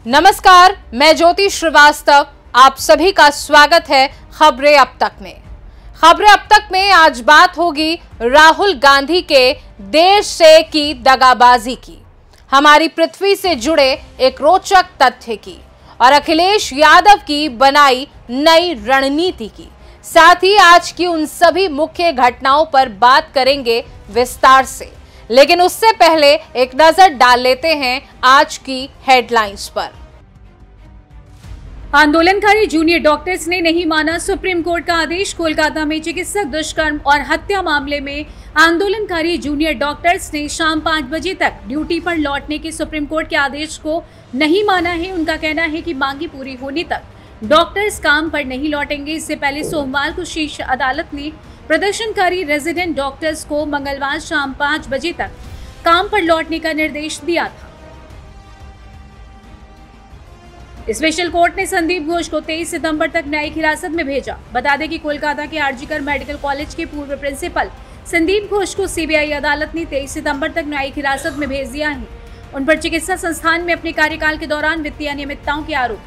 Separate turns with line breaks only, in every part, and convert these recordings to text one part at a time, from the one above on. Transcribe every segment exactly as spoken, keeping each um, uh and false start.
नमस्कार, मैं ज्योति श्रीवास्तव। आप सभी का स्वागत है खबरें अब तक में। खबरें अब तक में आज बात होगी राहुल गांधी के देश से की दगाबाजी की, हमारी पृथ्वी से जुड़े एक रोचक तथ्य की और अखिलेश यादव की बनाई नई रणनीति की। साथ ही आज की उन सभी मुख्य घटनाओं पर बात करेंगे विस्तार से। लेकिन उससे पहले एक नजर डाल लेते हैं आज की हेडलाइंस पर।
आंदोलनकारी जूनियर डॉक्टर्स ने नहीं माना सुप्रीम कोर्ट का आदेश। कोलकाता में चिकित्सक दुष्कर्म और हत्या मामले में आंदोलनकारी जूनियर डॉक्टर्स ने शाम पाँच बजे तक ड्यूटी पर लौटने के सुप्रीम कोर्ट के आदेश को नहीं माना है। उनका कहना है कि मांगी पूरी होने तक डॉक्टर्स काम पर नहीं लौटेंगे। इससे पहले सोमवार को शीर्ष अदालत ने प्रदर्शनकारी रेजिडेंट डॉक्टर्स को मंगलवार शाम पाँच बजे तक काम पर लौटने का निर्देश दिया था। स्पेशल कोर्ट ने संदीप घोष को तेईस सितंबर तक न्यायिक हिरासत में भेजा। बता दें कि कोलकाता के आरजीकर मेडिकल कॉलेज के पूर्व प्रिंसिपल संदीप घोष को सीबीआई अदालत ने तेईस सितंबर तक न्यायिक हिरासत में भेज दिया है। उन पर चिकित्सा संस्थान में अपने कार्यकाल के दौरान वित्तीय अनियमितताओं के आरोप।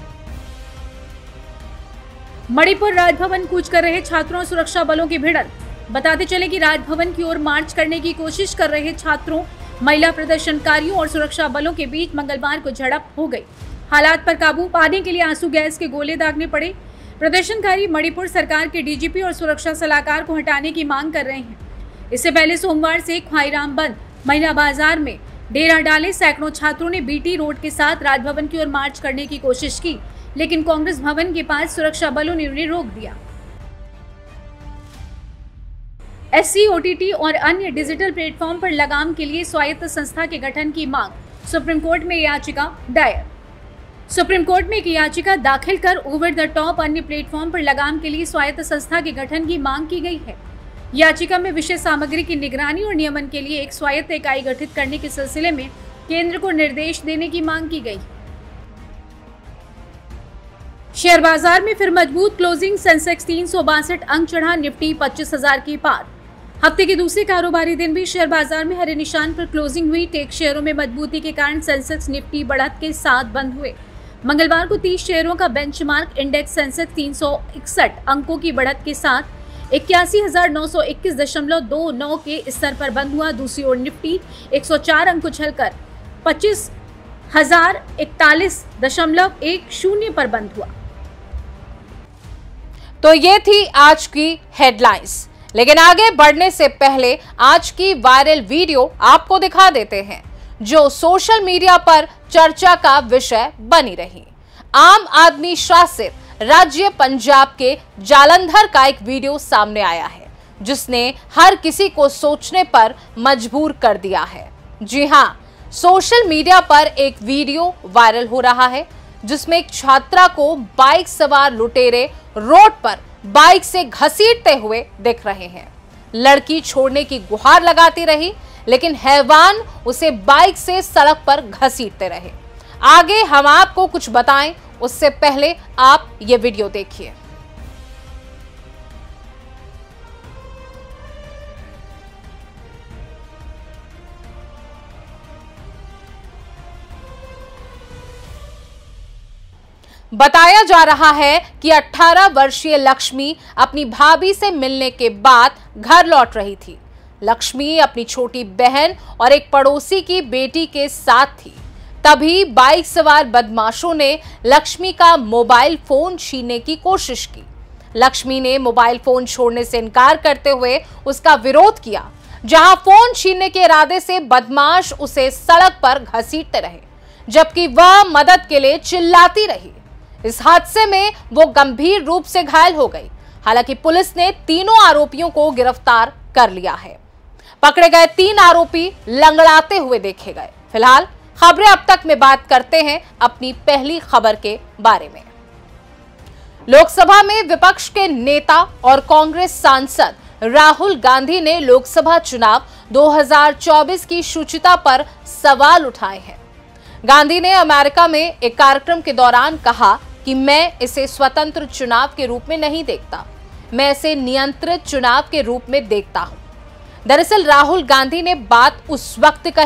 मणिपुर राजभवन कूच कर रहे छात्रों और सुरक्षा बलों की भिड़ंत। बताते चले कि राजभवन की ओर मार्च करने की कोशिश कर रहे छात्रों, महिला प्रदर्शनकारियों और सुरक्षा बलों के बीच मंगलवार को झड़प हो गई। हालात पर काबू पाने के लिए आंसू गैस के गोले दागने पड़े। प्रदर्शनकारी मणिपुर सरकार के डीजीपी और सुरक्षा सलाहकार को हटाने की मांग कर रहे हैं। इससे पहले सोमवार से ख्वाईराम बंद महिला बाजार में डेरा डाले सैकड़ों छात्रों ने बीटी रोड के साथ राजभवन की ओर मार्च करने की कोशिश की, लेकिन कांग्रेस भवन के पास सुरक्षा बलों ने उन्हें रोक दिया। एससी, ओटीटी और अन्य डिजिटल प्लेटफॉर्म पर लगाम के लिए स्वायत्त संस्था के गठन की मांग। सुप्रीम कोर्ट में याचिका दायर। सुप्रीम कोर्ट में एक याचिका दाखिल कर ओवर द टॉप अन्य प्लेटफॉर्म पर लगाम के लिए स्वायत्त संस्था के गठन की मांग की गई है। याचिका में विषय सामग्री की निगरानी और नियमन के लिए एक स्वायत्त इकाई गठित करने के सिलसिले में केंद्र को निर्देश देने की मांग की गई। शेयर बाजार में फिर मजबूत क्लोजिंग। सेंसेक्स तीन सौ बासठ अंक चढ़ा, निफ्टी पच्चीस हजार के पार। हफ्ते के दूसरे कारोबारी दिन भी शेयर बाजार में हरे निशान पर क्लोजिंग हुई। टेक शेयरों में मजबूती के कारण सेंसेक्स निफ्टी बढ़त के साथ बंद हुए। मंगलवार को तीस शेयरों का बेंचमार्क इंडेक्स सेंसेक्स तीन सौ इकसठ अंकों की बढ़त के साथ इक्यासी हजार नौ सौ इक्कीस दशमलव दो नौ के स्तर पर बंद हुआ। दूसरी ओर निफ्टी एक सौ चार अंक उछलकर पच्चीस हजार इकतालीस दशमलव एक शून्य पर बंद हुआ।
तो ये थी आज की हेडलाइंस। लेकिन आगे बढ़ने से पहले आज की वायरल वीडियो आपको दिखा देते हैं जो सोशल मीडिया पर चर्चा का विषय बनी रही। आम आदमी शासित राज्य पंजाब के जालंधर का एक वीडियो सामने आया है जिसने हर किसी को सोचने पर मजबूर कर दिया है। जी हां, सोशल मीडिया पर एक वीडियो वायरल हो रहा है जिसमें एक छात्रा को बाइक सवार लुटेरे रोड पर बाइक से घसीटते हुए दिख रहे हैं। लड़की छोड़ने की गुहार लगाती रही, लेकिन हैवान उसे बाइक से सड़क पर घसीटते रहे। आगे हम आपको कुछ बताएं, उससे पहले आप ये वीडियो देखिए। बताया जा रहा है कि अठारह वर्षीय लक्ष्मी अपनी भाभी से मिलने के बाद घर लौट रही थी। लक्ष्मी अपनी छोटी बहन और एक पड़ोसी की बेटी के साथ थी। तभी बाइक सवार बदमाशों ने लक्ष्मी का मोबाइल फोन छीनने की कोशिश की। लक्ष्मी ने मोबाइल फोन छोड़ने से इनकार करते हुए उसका विरोध किया, जहां फोन छीनने के इरादे से बदमाश उसे सड़क पर घसीटते रहे, जबकि वह मदद के लिए चिल्लाती रही। इस हादसे में वो गंभीर रूप से घायल हो गई। हालांकि पुलिस ने तीनों आरोपियों को गिरफ्तार कर लिया है। पकड़े गए तीन आरोपी लंगड़ाते हुए देखे गए। फिलहाल खबरें अब तक में बात करते हैं अपनी पहली खबर के बारे में। लोकसभा में विपक्ष के नेता और कांग्रेस सांसद राहुल गांधी ने लोकसभा चुनाव दो हज़ार चौबीस की शुचिता पर सवाल उठाए हैं। गांधी ने अमेरिका में एक कार्यक्रम के दौरान कहा कि मैं इसे स्वतंत्र चुनाव के रूप में नहीं देखता, मैं इसे नियंत्रित चुनाव के रूप में देखता हूं। दरअसल राहुल गांधी ने बात उस वक्त कही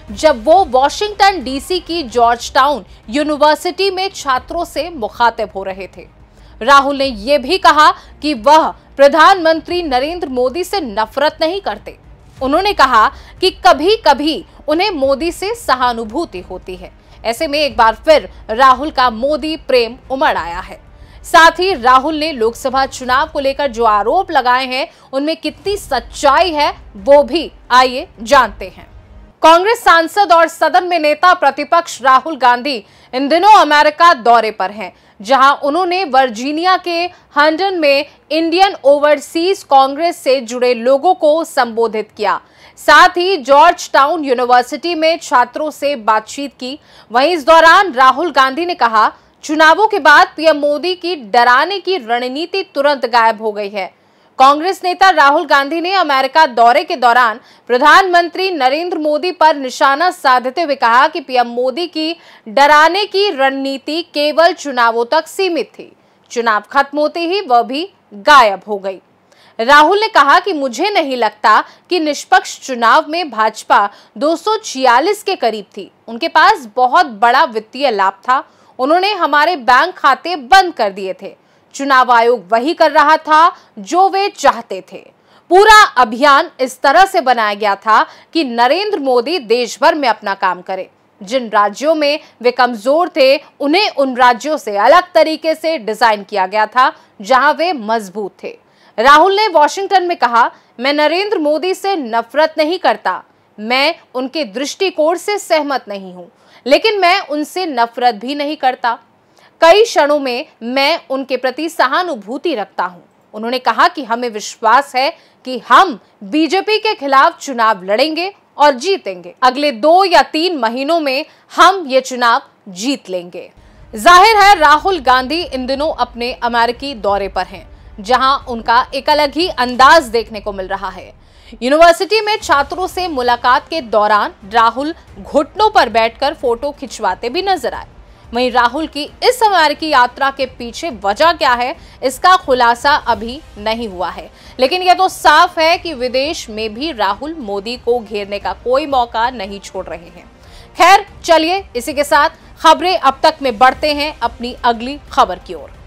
जब वो वॉशिंगटन डीसी की जॉर्ज टाउन यूनिवर्सिटी में छात्रों से मुखातिब हो रहे थे। राहुल ने यह भी कहा कि वह प्रधानमंत्री नरेंद्र मोदी से नफरत नहीं करते। उन्होंने कहा कि कभी कभी उन्हें मोदी से सहानुभूति होती है। ऐसे में एक बार फिर राहुल का मोदी प्रेम उमड़ आया है। साथ ही राहुल ने लोकसभा चुनाव को लेकर जो आरोप लगाए हैं उनमें कितनी सच्चाई है वो भी आइए जानते हैं। कांग्रेस सांसद और सदन में नेता प्रतिपक्ष राहुल गांधी इन दिनों अमेरिका दौरे पर हैं, जहां उन्होंने वर्जीनिया के हंडन में इंडियन ओवरसीज कांग्रेस से जुड़े लोगों को संबोधित किया। साथ ही जॉर्ज टाउन यूनिवर्सिटी में छात्रों से बातचीत की। वहीं इस दौरान राहुल गांधी ने कहा, चुनावों के बाद पीएम मोदी की डराने की रणनीति तुरंत गायब हो गई है। कांग्रेस नेता राहुल गांधी ने अमेरिका दौरे के दौरान प्रधानमंत्री नरेंद्र मोदी पर निशाना साधते हुए कहा कि पीएम मोदी की डराने की रणनीति केवल चुनावों तक सीमित थी। चुनाव खत्म होते ही वह भी गायब हो गई। राहुल ने कहा कि मुझे नहीं लगता कि निष्पक्ष चुनाव में भाजपा दो सौ छियालीस के करीब थी। उनके पास बहुत बड़ा वित्तीय लाभ था। उन्होंने हमारे बैंक खाते बंद कर दिए थे। चुनाव आयोग वही कर रहा था जो वे चाहते थे। पूरा अभियान इस तरह से बनाया गया था कि नरेंद्र मोदी देश भर में अपना काम करे। जिन राज्यों में वे कमजोर थे उन्हें उन राज्यों से अलग तरीके से डिजाइन किया गया था जहां वे मजबूत थे। राहुल ने वॉशिंगटन में कहा, मैं नरेंद्र मोदी से नफरत नहीं करता, मैं उनके दृष्टिकोण से सहमत नहीं हूं, लेकिन मैं उनसे नफरत भी नहीं करता। कई क्षणों में मैं उनके प्रति सहानुभूति रखता हूं। उन्होंने कहा कि हमें विश्वास है कि हम बीजेपी के खिलाफ चुनाव लड़ेंगे और जीतेंगे। अगले दो या तीन महीनों में हम ये चुनाव जीत लेंगे। जाहिर है राहुल गांधी इन दिनों अपने अमेरिकी दौरे पर हैं, जहां उनका एक अलग ही अंदाज देखने को मिल रहा है। यूनिवर्सिटी में छात्रों से मुलाकात के दौरान राहुल घुटनों पर बैठकर फोटो खिंचवाते भी नजर आए। वहीं राहुल की इस अमेरिकी यात्रा के पीछे वजह क्या है, इसका खुलासा अभी नहीं हुआ है, लेकिन यह तो साफ है कि विदेश में भी राहुल मोदी को घेरने का कोई मौका नहीं छोड़ रहे हैं। खैर चलिए इसी के साथ खबरें अब तक में बढ़ते हैं अपनी अगली खबर की ओर।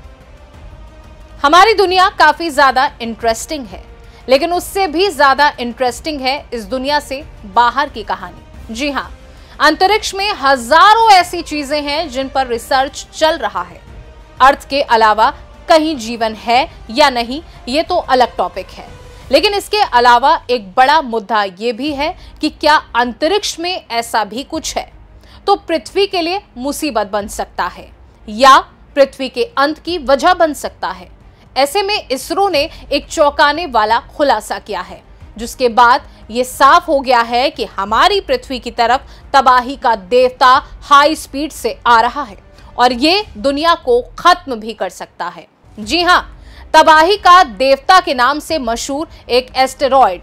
हमारी दुनिया काफी ज्यादा इंटरेस्टिंग है, लेकिन उससे भी ज्यादा इंटरेस्टिंग है इस दुनिया से बाहर की कहानी। जी हाँ, अंतरिक्ष में हजारों ऐसी चीजें हैं जिन पर रिसर्च चल रहा है। अर्थ के अलावा कहीं जीवन है या नहीं, ये तो अलग टॉपिक है, लेकिन इसके अलावा एक बड़ा मुद्दा ये भी है कि क्या अंतरिक्ष में ऐसा भी कुछ है तो पृथ्वी के लिए मुसीबत बन सकता है या पृथ्वी के अंत की वजह बन सकता है। ऐसे में इसरो ने एक चौंकाने वाला खुलासा किया है, जिसके बाद ये साफ हो गया है कि हमारी पृथ्वी की तरफ तबाही का देवता हाई स्पीड से आ रहा है और ये दुनिया को खत्म भी कर सकता है। जी हां, तबाही का देवता के नाम से मशहूर एक एस्टेरॉयड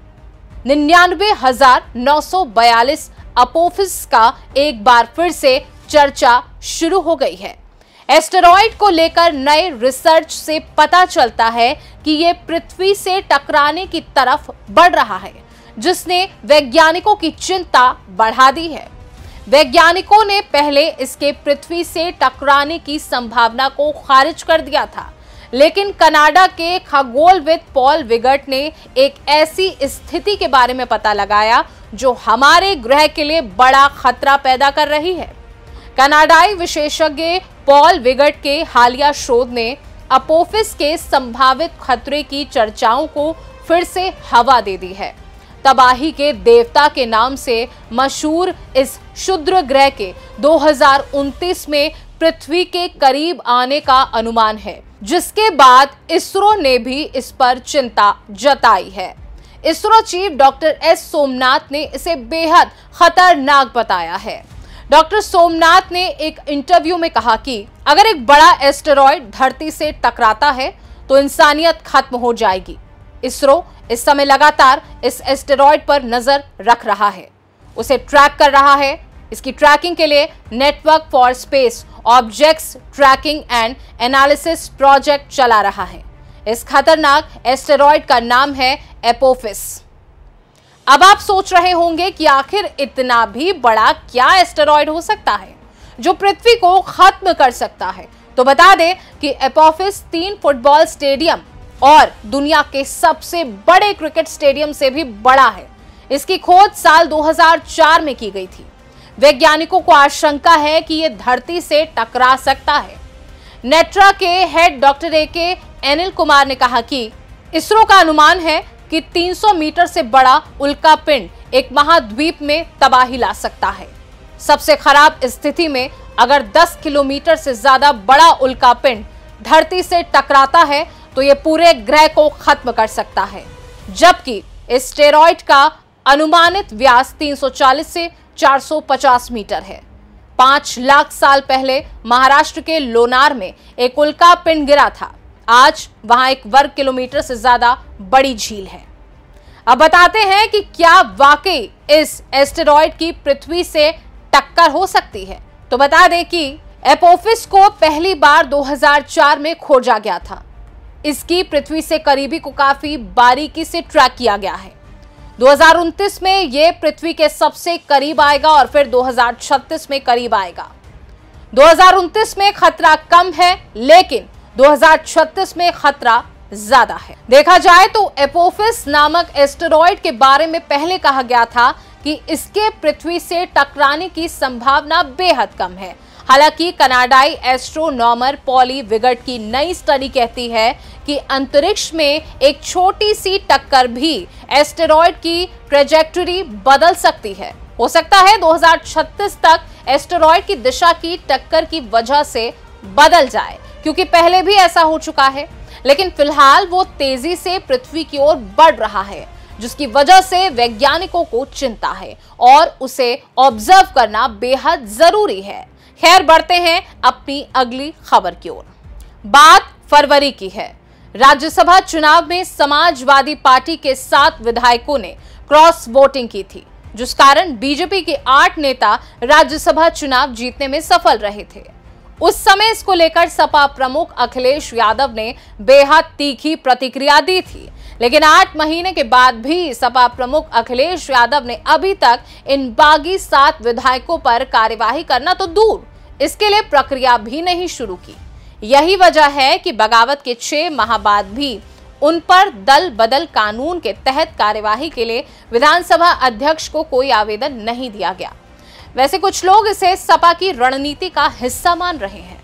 निन्यानवे हजार नौ सौ बयालीस अपोफिस का एक बार फिर से चर्चा शुरू हो गई है। एस्टेरॉयड को लेकर नए रिसर्च से पता चलता है कि यह पृथ्वी से टकराने की तरफ बढ़ रहा है, जिसने वैज्ञानिकों की चिंता बढ़ा दी है। वैज्ञानिकों ने पहले इसके पृथ्वी से टकराने की संभावना को खारिज कर दिया था, लेकिन कनाडा के खगोलविद पॉल विगट ने एक ऐसी स्थिति के बारे में पता लगाया जो हमारे ग्रह के लिए बड़ा खतरा पैदा कर रही है। कनाडाई विशेषज्ञ पॉल विगट के हालिया शोध ने अपोफिस के संभावित खतरे की चर्चाओं को फिर से हवा दे दी है। तबाही के देवता के नाम से मशहूर इस क्षुद्र ग्रह के दो हज़ार उनतीस में पृथ्वी के करीब आने का अनुमान है, जिसके बाद इसरो ने भी इस पर चिंता जताई है। ISRO chief doctor S Somnath ने इसे बेहद खतरनाक बताया है। डॉक्टर सोमनाथ ने एक इंटरव्यू में कहा कि अगर एक बड़ा एस्टेरॉयड धरती से टकराता है तो इंसानियत खत्म हो जाएगी। इसरो इस समय लगातार इस एस्टेरॉयड पर नजर रख रहा है, उसे ट्रैक कर रहा है। इसकी ट्रैकिंग के लिए network for space objects tracking and analysis project चला रहा है। इस खतरनाक एस्टेरॉयड का नाम है एपोफिस। अब आप सोच रहे होंगे कि आखिर इतना भी बड़ा क्या एस्टेरॉयड हो सकता है जो पृथ्वी को खत्म कर सकता है। तो बता दें कि एपोफिस तीन फुटबॉल स्टेडियम और दुनिया के सबसे बड़े क्रिकेट स्टेडियम से भी बड़ा है। इसकी खोज साल दो हज़ार चार में की गई थी। वैज्ञानिकों को आशंका है कि यह धरती से टकरा सकता है। नेट्रा के हेड डॉक्टर ए के अनिल कुमार ने कहा कि इसरो का अनुमान है कि तीन सौ मीटर से बड़ा उल्का पिंड एक महाद्वीप में तबाही ला सकता है। सबसे खराब स्थिति में अगर दस किलोमीटर से ज्यादा बड़ा उल्का पिंड धरती से टकराता है तो यह पूरे ग्रह को खत्म कर सकता है, जबकि एस्टेरॉयड का अनुमानित व्यास तीन सौ चालीस से चार सौ पचास मीटर है। पांच लाख साल पहले महाराष्ट्र के लोनार में एक उल्का पिंड गिरा था। आज वहां एक वर्ग किलोमीटर से ज्यादा बड़ी झील है। अब बताते हैं कि क्या वाकई इस एस्टेरॉयड की पृथ्वी से टक्कर हो सकती है। तो बता दें कि एपोफिस को पहली बार दो हज़ार चार में खोजा गया था। इसकी पृथ्वी से करीबी को काफी बारीकी से ट्रैक किया गया है। दो हज़ार उनतीस में यह पृथ्वी के सबसे करीब आएगा और फिर दो हज़ार छत्तीस में करीब आएगा। दो हज़ार उनतीस में खतरा कम है, लेकिन दो हज़ार छत्तीस में खतरा ज्यादा है। देखा जाए तो एपोफिस नामक एस्टेरॉयड के बारे में पहले कहा गया था कि इसके पृथ्वी से टकराने की संभावना बेहद कम है। हालांकि कनाडाई एस्ट्रोनॉमर पॉली विगट की नई स्टडी कहती है कि अंतरिक्ष में एक छोटी सी टक्कर भी एस्टेरॉयड की ट्रेजेक्टरी बदल सकती है। हो सकता है दो हज़ार छत्तीस तक एस्टेरॉयड की दिशा की टक्कर की वजह से बदल जाए, क्योंकि पहले भी ऐसा हो चुका है। लेकिन फिलहाल वो तेजी से पृथ्वी की ओर बढ़ रहा है, जिसकी वजह से वैज्ञानिकों को चिंता है और उसे ऑब्जर्व करना बेहद जरूरी है। खैर, बढ़ते हैं अपनी अगली खबर की ओर। बात फरवरी की है। राज्यसभा चुनाव में समाजवादी पार्टी के सात विधायकों ने क्रॉस वोटिंग की थी, जिस कारण बीजेपी के आठ नेता राज्यसभा चुनाव जीतने में सफल रहे थे। उस समय इसको लेकर सपा प्रमुख अखिलेश यादव ने बेहद तीखी प्रतिक्रिया दी थी, लेकिन आठ महीने के बाद भी सपा प्रमुख अखिलेश यादव ने अभी तक इन बागी सात विधायकों पर कार्यवाही करना तो दूर, इसके लिए प्रक्रिया भी नहीं शुरू की। यही वजह है कि बगावत के छह माह बाद भी उन पर दल बदल कानून के तहत कार्यवाही के लिए विधानसभा अध्यक्ष को कोई आवेदन नहीं दिया गया। वैसे कुछ लोग इसे सपा की रणनीति का हिस्सा मान रहे हैं।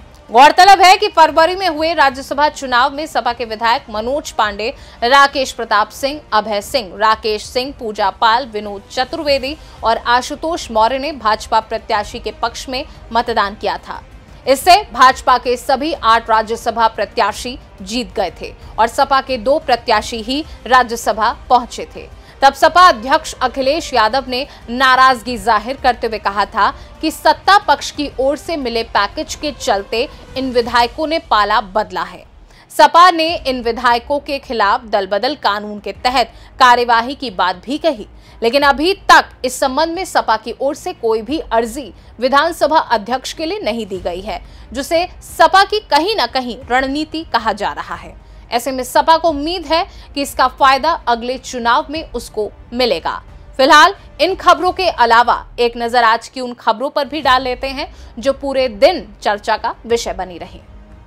गौरतलब है कि फरवरी में हुए राज्यसभा चुनाव में सपा के विधायक मनोज पांडे, राकेश प्रताप सिंह, अभय सिंह, राकेश सिंह, पूजा पाल, विनोद चतुर्वेदी और आशुतोष मौर्य ने भाजपा प्रत्याशी के पक्ष में मतदान किया था। इससे भाजपा के सभी आठ राज्यसभा प्रत्याशी जीत गए थे और सपा के दो प्रत्याशी ही राज्यसभा पहुंचे थे। तब सपा अध्यक्ष अखिलेश यादव ने नाराजगी जाहिर करते हुए कहा था कि सत्ता पक्ष की ओर से मिले पैकेज के चलते इन विधायकों ने पाला बदला है। सपा ने इन विधायकों के खिलाफ दल बदल कानून के तहत कार्यवाही की बात भी कही, लेकिन अभी तक इस संबंध में सपा की ओर से कोई भी अर्जी विधानसभा अध्यक्ष के लिए नहीं दी गई है, जिसे सपा की कहीं ना कहीं रणनीति कहा जा रहा है। ऐसे में सपा को उम्मीद है कि इसका फायदा अगले चुनाव में उसको मिलेगा। फिलहाल इन खबरों के अलावा एक नजर आज की उन खबरों पर भी डाल लेते हैं जो पूरे दिन चर्चा का विषय बनी रही।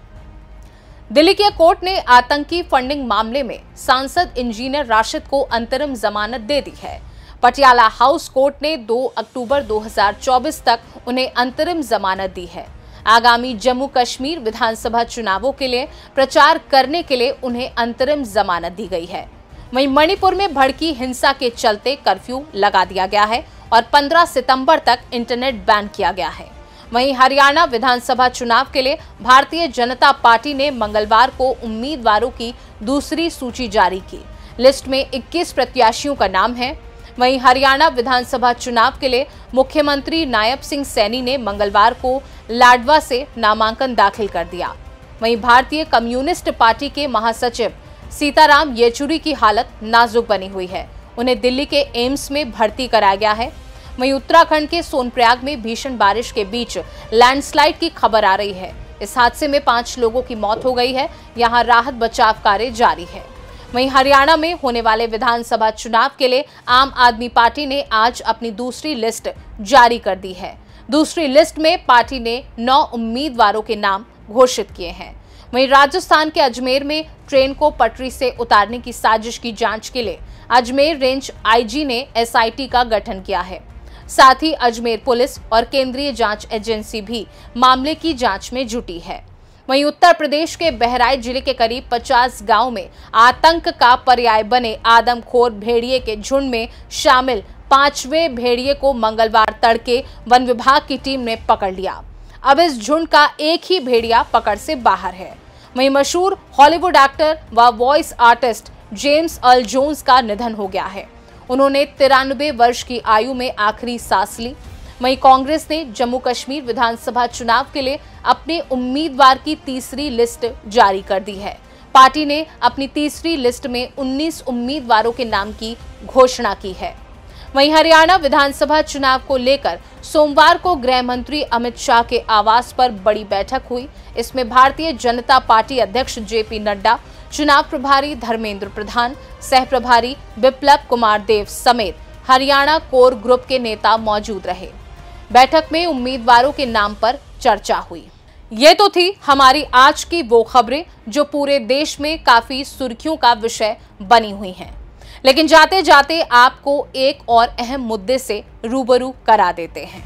दिल्ली की कोर्ट ने आतंकी फंडिंग मामले में सांसद इंजीनियर राशिद को अंतरिम जमानत दे दी है। पटियाला हाउस कोर्ट ने दो अक्टूबर दो हज़ार चौबीस तक उन्हें अंतरिम जमानत दी है। आगामी जम्मू कश्मीर विधानसभा चुनावों के लिए प्रचार करने के लिए उन्हें अंतरिम जमानत दी गई है। वहीं मणिपुर में भड़की हिंसा के चलते कर्फ्यू लगा दिया गया है और पंद्रह सितंबर तक इंटरनेट बैन किया गया है। वहीं हरियाणा विधानसभा चुनाव के लिए भारतीय जनता पार्टी ने मंगलवार को उम्मीदवारों की दूसरी सूची जारी की। लिस्ट में इक्कीस प्रत्याशियों का नाम है। वहीं हरियाणा विधानसभा चुनाव के लिए मुख्यमंत्री नायब सिंह सैनी ने मंगलवार को लाडवा से नामांकन दाखिल कर दिया। वहीं भारतीय कम्युनिस्ट पार्टी के महासचिव सीताराम येचुरी की हालत नाजुक बनी हुई है। उन्हें दिल्ली के एम्स में भर्ती कराया गया है। वहीं उत्तराखंड के सोनप्रयाग में भीषण बारिश के बीच लैंडस्लाइड की खबर आ रही है। इस हादसे में पांच लोगों की मौत हो गई है। यहां राहत बचाव कार्य जारी है। वहीं हरियाणा में होने वाले विधानसभा चुनाव के लिए आम आदमी पार्टी ने आज अपनी दूसरी लिस्ट जारी कर दी है। दूसरी लिस्ट में पार्टी ने नौ उम्मीदवारों के नाम घोषित किए हैं। वहीं राजस्थान के अजमेर में ट्रेन को पटरी से उतारने की साजिश की जांच के लिए अजमेर रेंज आईजी ने एसआईटी का गठन किया है। साथ ही अजमेर पुलिस और केंद्रीय जांच एजेंसी भी मामले की जांच में जुटी है। वहीं उत्तर प्रदेश के बहराइच जिले के करीब पचास गांव में आतंक का पर्याय बने आदमखोर भेड़िए के झुंड में शामिल पांचवें भेड़िए को मंगलवार तड़के वन विभाग की टीम ने पकड़ लिया। अब इस झुंड का एक ही भेड़िया पकड़ से बाहर है। वहीं मशहूर हॉलीवुड एक्टर व voice artist James Earl Jones का निधन हो गया है। उन्होंने तिरानवे वर्ष की आयु में आखिरी सांस ली। वहीं कांग्रेस ने जम्मू कश्मीर विधानसभा चुनाव के लिए अपने उम्मीदवार की तीसरी लिस्ट जारी कर दी है। पार्टी ने अपनी तीसरी लिस्ट में उन्नीस उम्मीदवारों के नाम की घोषणा की है। वहीं हरियाणा विधानसभा चुनाव को लेकर सोमवार को गृह मंत्री अमित शाह के आवास पर बड़ी बैठक हुई। इसमें भारतीय जनता पार्टी अध्यक्ष जेपी नड्डा, चुनाव प्रभारी धर्मेंद्र प्रधान, सह प्रभारी बिप्लब कुमार देव समेत हरियाणा कोर ग्रुप के नेता मौजूद रहे। बैठक में उम्मीदवारों के नाम पर चर्चा हुई। ये तो थी हमारी आज की वो खबरें जो पूरे देश में काफी सुर्खियों का विषय बनी हुई हैं। लेकिन जाते जाते आपको एक और अहम मुद्दे से रूबरू करा देते हैं।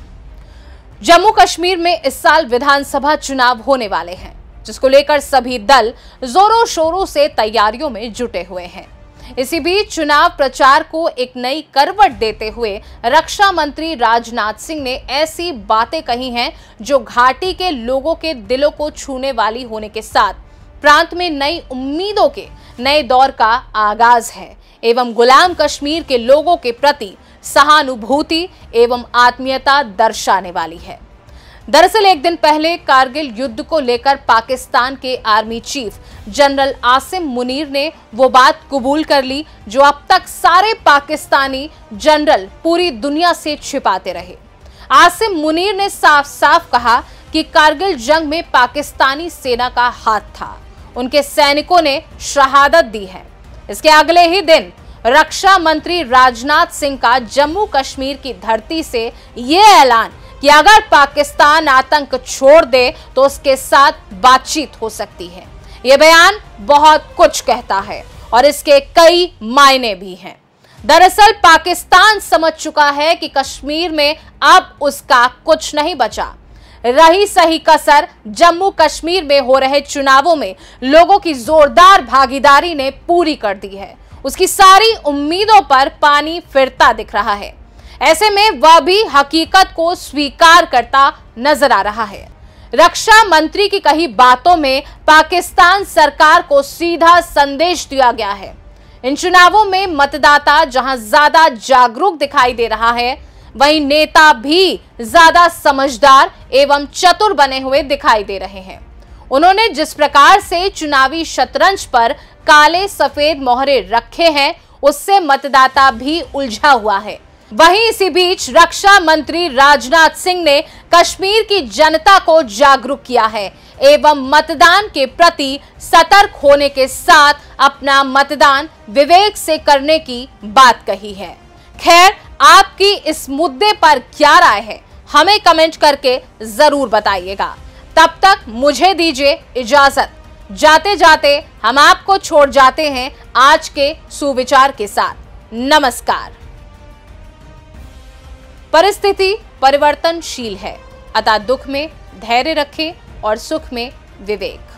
जम्मू कश्मीर में इस साल विधानसभा चुनाव होने वाले हैं, जिसको लेकर सभी दल जोरों शोरों से तैयारियों में जुटे हुए हैं। इसी बीच चुनाव प्रचार को एक नई करवट देते हुए रक्षा मंत्री राजनाथ सिंह ने ऐसी बातें कही हैं जो घाटी के लोगों के दिलों को छूने वाली होने के साथ प्रांत में नई उम्मीदों के नए दौर का आगाज है एवं गुलाम कश्मीर के लोगों के प्रति सहानुभूति एवं आत्मीयता दर्शाने वाली है। दरअसल एक दिन पहले कारगिल युद्ध को लेकर पाकिस्तान के army chief general Asim Munir ने वो बात कबूल कर ली जो अब तक सारे पाकिस्तानी जनरल पूरी दुनिया से छिपाते रहे। आसिम मुनीर ने साफ साफ कहा कि कारगिल जंग में पाकिस्तानी सेना का हाथ था, उनके सैनिकों ने शहादत दी है। इसके अगले ही दिन रक्षा मंत्री राजनाथ सिंह का जम्मू कश्मीर की धरती से ये ऐलान कि अगर पाकिस्तान आतंक छोड़ दे तो उसके साथ बातचीत हो सकती है। यह बयान बहुत कुछ कहता है और इसके कई मायने भी हैं। दरअसल पाकिस्तान समझ चुका है कि कश्मीर में अब उसका कुछ नहीं बचा। रही सही कसर जम्मू कश्मीर में हो रहे चुनावों में लोगों की जोरदार भागीदारी ने पूरी कर दी है। उसकी सारी उम्मीदों पर पानी फिरता दिख रहा है। ऐसे में वह भी हकीकत को स्वीकार करता नजर आ रहा है। रक्षा मंत्री की कही बातों में पाकिस्तान सरकार को सीधा संदेश दिया गया है। इन चुनावों में मतदाता जहां ज्यादा जागरूक दिखाई दे रहा है, वहीं नेता भी ज्यादा समझदार एवं चतुर बने हुए दिखाई दे रहे हैं। उन्होंने जिस प्रकार से चुनावी शतरंज पर काले सफेद मोहरे रखे हैं, उससे मतदाता भी उलझा हुआ है। वहीं इसी बीच रक्षा मंत्री राजनाथ सिंह ने कश्मीर की जनता को जागरूक किया है एवं मतदान के प्रति सतर्क होने के साथ अपना मतदान विवेक से करने की बात कही है। खैर, आपकी इस मुद्दे पर क्या राय है, हमें कमेंट करके जरूर बताइएगा। तब तक मुझे दीजिए इजाजत। जाते जाते हम आपको छोड़ जाते हैं आज के सुविचार के साथ। नमस्कार। परिस्थिति परिवर्तनशील है, अतः दुख में धैर्य रखें और सुख में विवेक।